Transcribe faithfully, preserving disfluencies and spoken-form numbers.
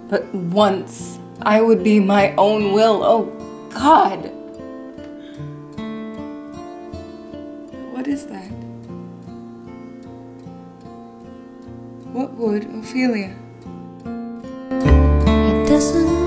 But once I would be my own will, oh God! What is that? What would Ophelia? It doesn't